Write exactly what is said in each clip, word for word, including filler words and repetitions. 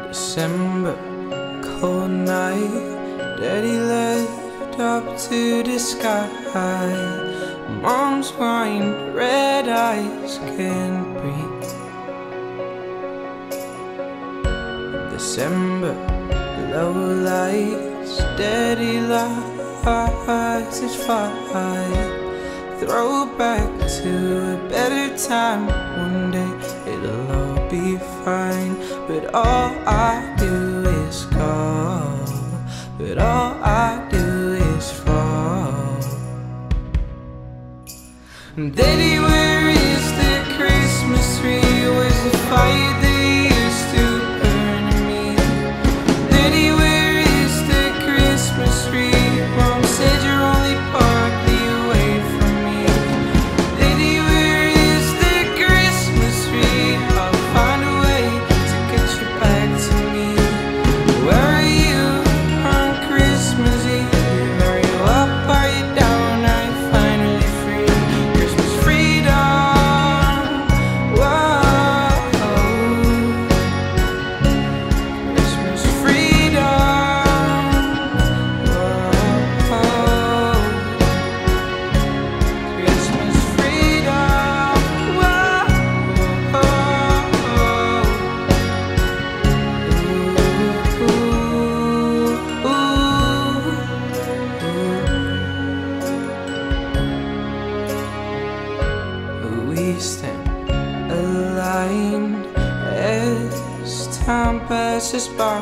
December, cold night, Daddy left up to the sky. Mom's wine, red eyes, can't breathe. December, low lights, Daddy lies, it's fine. Throw back to a better time, one day it'll all be fine. But all I do is call, but all I do is fall. Daddy, where is the Christmas tree? Where's the fire they used to burn in me? Daddy, where is the Christmas tree? Mom said you're only partly away from me. Daddy, where is the Christmas tree? I'll find a way to get you back to me. Where are you on Christmas Eve? Are you up, are you down? Are you finally free? Christmas freedom, whoa. Christmas freedom, whoa. Christmas freedom, whoa. Ooh, ooh. We stand aligned as time passes by.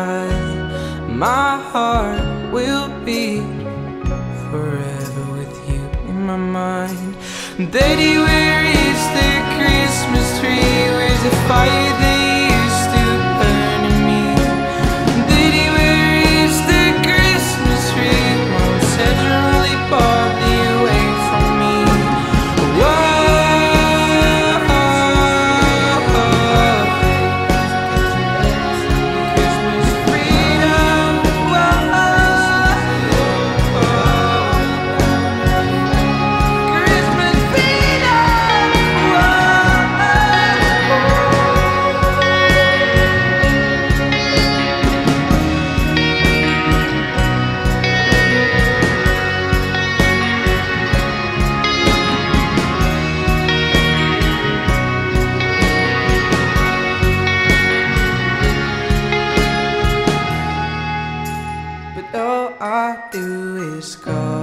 My heart will beat forever with you in my mind. Daddy, where is the Christmas tree? Where's the fire they used to burn in me? Daddy, where is the Christmas tree? Mom said you're only partly away from me. Whoa. Christmas freedom, whoa. Christmas freedom, but all I do is call.